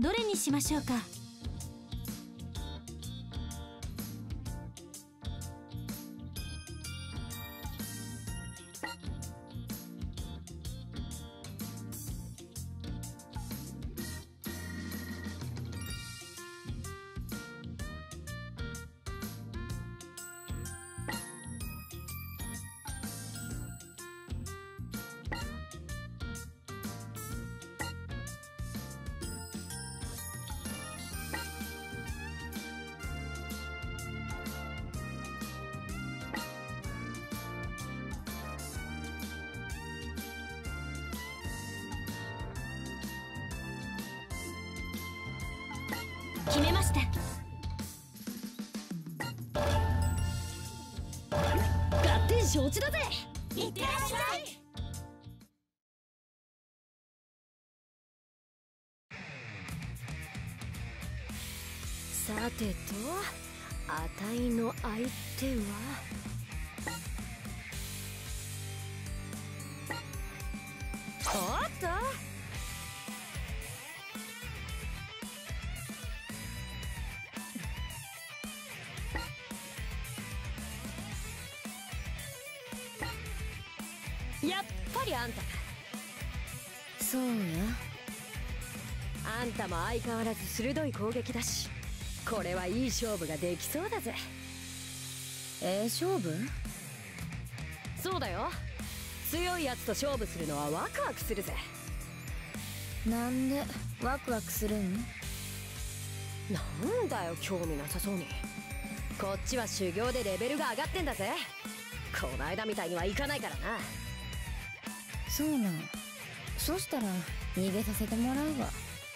どれにしましょうか。決めました。勝手に承知だぜ。いってらっしゃい。さてと、あたいの相手はおっと、やっぱりあんたか。そうや、あんたも相変わらず鋭い攻撃だし、これはいい勝負ができそうだぜ。勝負？そうだよ、強いやつと勝負するのはワクワクするぜ。なんでワクワクするん？なんだよ興味なさそうに。こっちは修行でレベルが上がってんだぜ。この間みたいにはいかないからな。そうなん。そしたら逃げさせてもらうわ。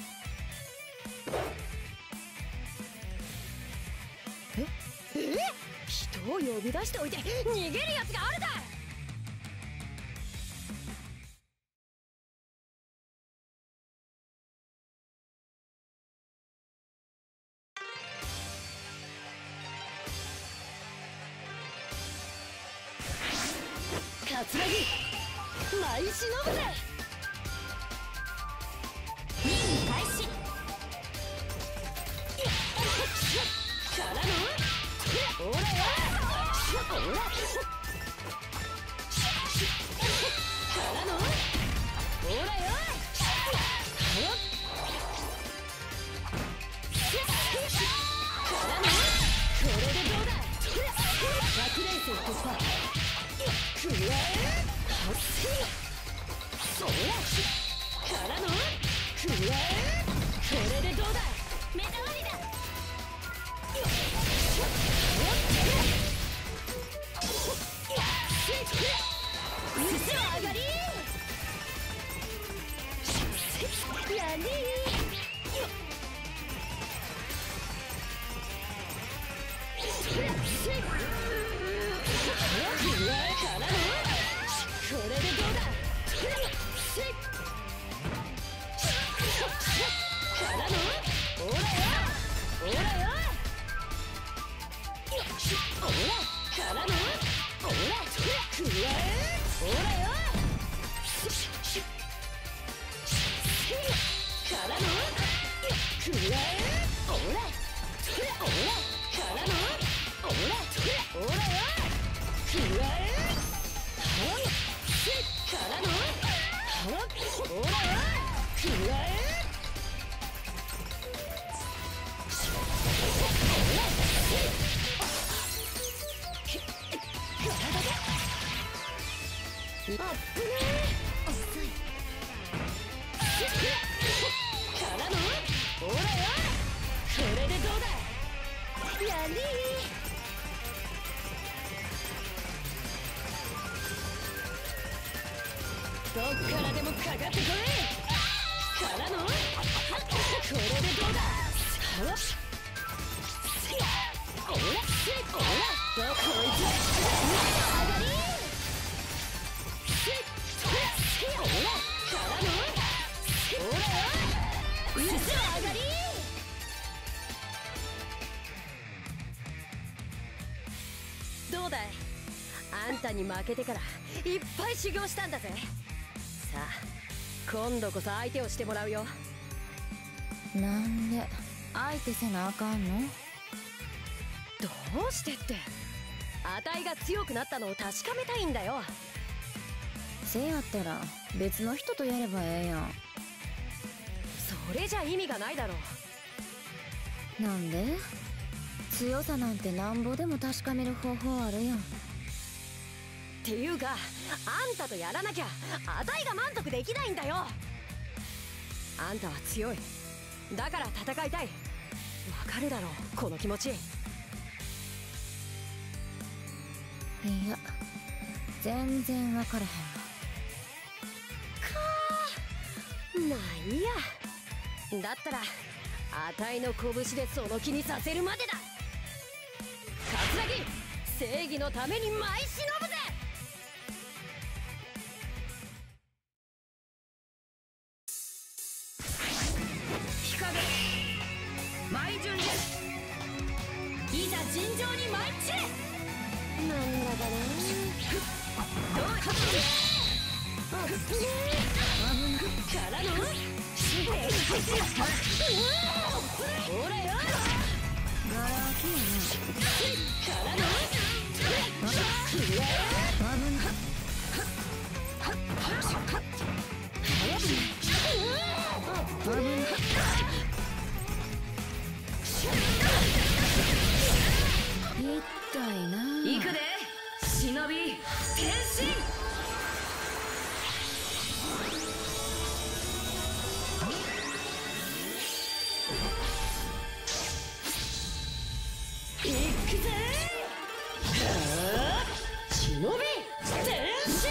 人を呼び出しておいて逃げるやつがあるだ。桂木舞い忍ぶぜ。任務開始。からのオラよ、オラからのオラよ、からのこれでどうだ。100連戦突破。くらえそらからのくらえ、これでどうだ。目障りだ。水は上がりやねからのこれでどうだ。からのオラよ、オラよ、オラからのオラくらえ、オラよからのくらえ、オラからのオラよくらえからのオラよくらえ。あっぶねー、遅い。からのオラよ、これでどうだ。やりー、どっからでもかかってこい。からのこれでどうだ。オラオラどこいつ上がりオラからのオラよ、水は上がり。どうだい、あんたに負けてからいっぱい修行したんだぜ。さあ今度こそ相手をしてもらうよ。 なんで相手せなあかんの？どうしてって、あたいが強くなったのを確かめたいんだよ。せやったら別の人とやればええやん。それじゃ意味がないだろう。なんで？強さなんてなんぼでも確かめる方法あるやん。っていうか、あんたとやらなきゃあたいが満足できないんだよ。あんたは強い、だから戦いたい。わかるだろう、この気持ち。いや、全然わからへんわ。まあいいや。だったらあたいの拳でその気にさせるまでだ。桂木、正義のために舞い忍ぶぜ。日陰舞順です。いざ尋常に舞い散れ。なんだかな。どうからのほらよ、ガラキやな。からの痛いな。行くで忍び転身。行くぜ忍び転身。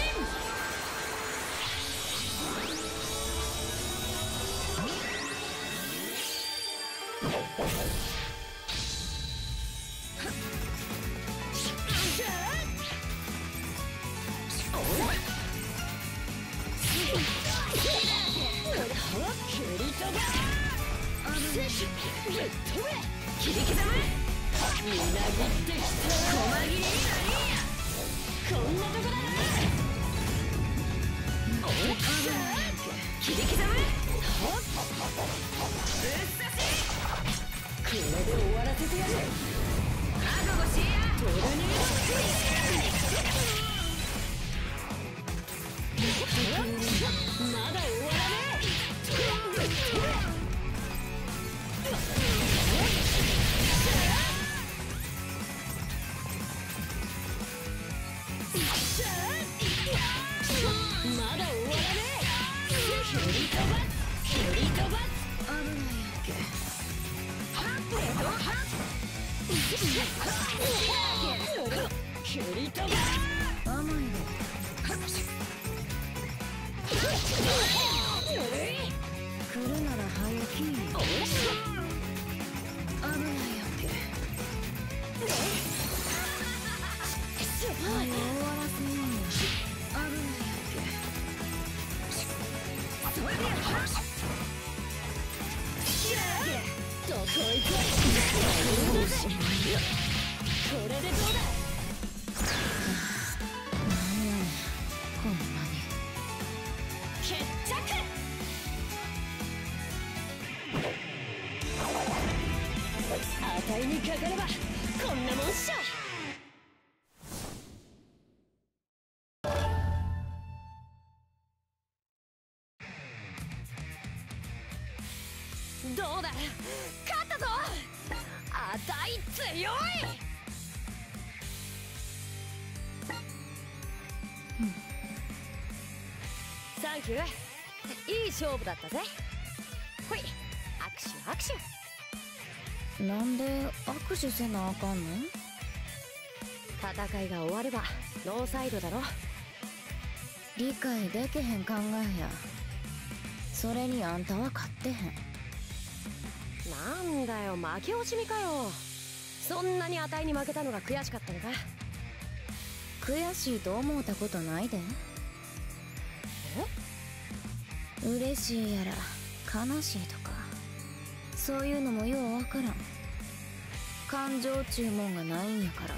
切り刻め、みなぎってきた細切れになりや。こんなとこだな。切り刻め、ぶっ刺し。これで終わらせてやる。覚悟しや。トルネードスクリーン。まだ終わらねえ。まだ終わらねえ。蹴り飛ばす、蹴り飛ばす。危ないやっけ。蹴り飛ばす。甘いね。来るなら早き。危ないやっけ。終わらせようや。危ないやっけ。それではどこ行く。これでどうだ。何やねんほんまに。決着。あたいにかかればこんなもんっしょ。どうだ、勝ったぞ。あたい強い。サンキュー、いい勝負だったぜ。ほい、握手握手。なんで握手せなあかんの？戦いが終わればノーサイドだろ。理解できへん考えや。それにあんたは勝ってへん。なんだよ、負け惜しみかよ。そんなにあたいに負けたのが悔しかったのか？悔しいと思ったことないで。え？嬉しいやら悲しいとかそういうのもようわからん。感情ちゅうもんがないんやから。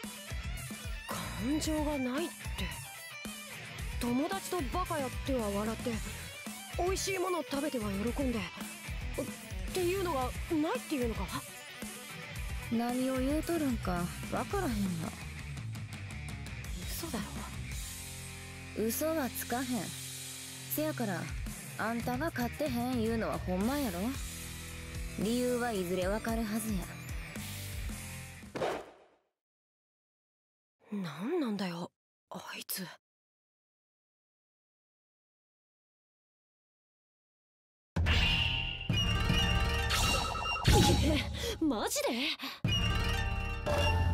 感情がないって、友達とバカやっては笑って、美味しいもの食べては喜んで、 っていうのがないっていうのか。 何を言うとるんかわからへんな。 嘘だろ。嘘はつかへん。せやからあんたが勝ってへん言うのはほんまやろ。理由はいずれわかるはずや。 なんなんだよあいつ。マジで？